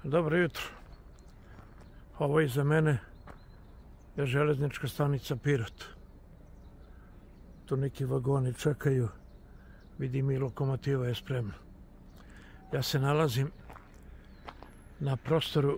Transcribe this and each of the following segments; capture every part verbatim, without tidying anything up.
Dobro jutro. Ovo iza mene je železnička stanica Pirot. Tu neki vagoni čekaju. Vidim i lokomotiva je spremna. Ja se nalazim na prostoru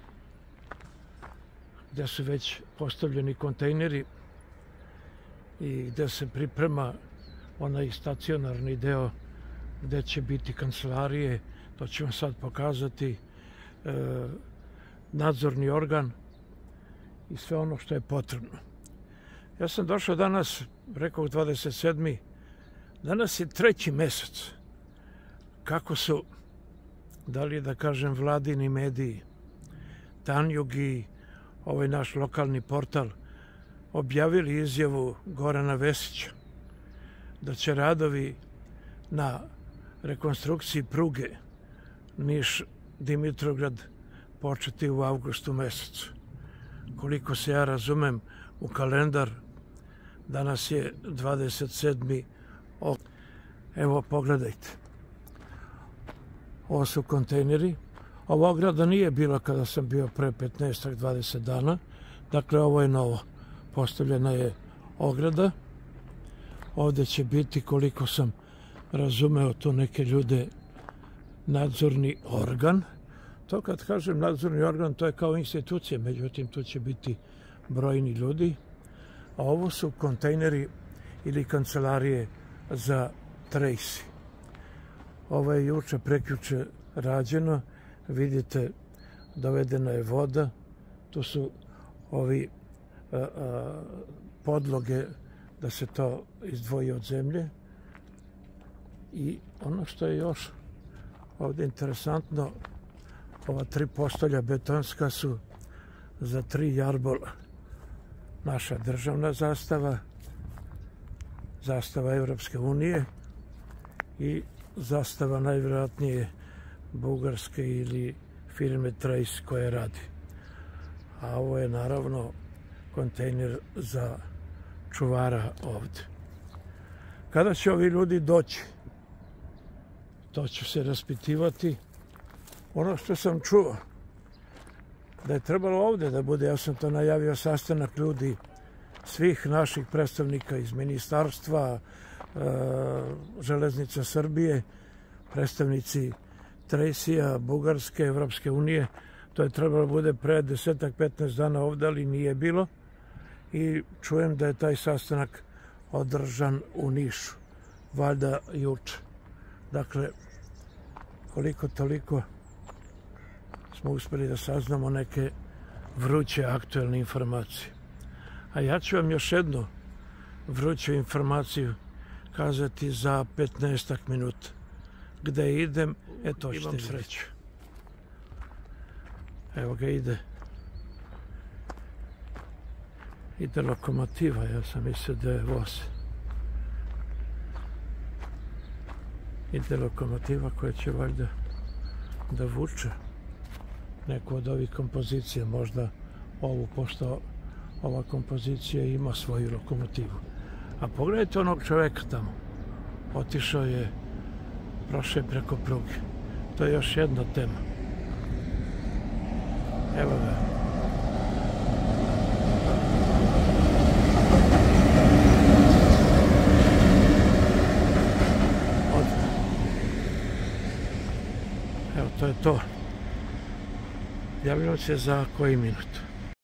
gdje su već postavljeni kontejneri i gdje se priprema onaj stacionarni deo gdje će biti kancelarije. To ću vam sad pokazati. E, nadzorni organ i sve ono što je potrebno. Ja sam došao danas, rekao dvadeset sedmi Danas je treći mesec kako su, da li da kažem, vladini mediji, Tanjug i ovaj naš lokalni portal objavili izjavu Gorana Vesića da će radovi na rekonstrukciji pruge Niš-Dimitrovgrad početi u avgustu mesecu. Koliko se ja razumem u kalendar, danas je dvadeset sedmi Evo, pogledajte. Ovo su kontejneri. Ova ograda nije bila kada sam bio pre petnaest do dvadeset dana. Dakle, ovo je novo. Postavljena je ograda. Ovdje će biti, koliko sam razumeo tu neke ljude, nadzorni organ. To kad kažem nadzorni organ, to je kao institucija, međutim tu će biti brojni ljudi. A ovo su kontejneri ili kancelarije za Tracy. Ovo je juče, prekjuče rađeno. Vidite, dovedena je voda. Tu su ovi a, a, podloge da se to izdvoji od zemlje. I ono što je još ovdje interesantno, ova tri postolja betonska su za tri jarbola. Naša državna zastava, zastava Evropske unije i zastava najvjerojatnije bugarske ili firme Trace koje radi. A ovo je naravno kontejner za čuvara ovdje. Kada će ovi ljudi doći? To ću se raspitivati. Ono što sam čuo, da je trebalo ovdje da bude, ja sam to najavio, sastanak ljudi, svih naših predstavnika iz ministarstva, e, Železnica Srbije, predstavnici Tracy-a, Bugarske, Evropske unije. To je trebalo bude pre desetak, petnaest dana ovdje, ali nije bilo. I čujem da je taj sastanak održan u Nišu, valjda juče. Dakle, koliko toliko smo uspjeli da saznamo neke vruće aktuelne informacije. A ja ću vam još jednu vruću informaciju kazati za petnaestak minuta. Gde idem, eto imam sreću. Evo ga ide. Ide lokomotiva, ja sam mislio da je voz. Ide lokomotiva koja će valjda da vuče neku od ovih kompozicija, možda ovu, pošto ova kompozicija ima svoju lokomotivu. A pogledajte onog čoveka tamo. Otišao je, prošao je preko pruge. To je još jedna tema. Evo ga. Odmah. Evo, to je to. Javljam se za koji minut.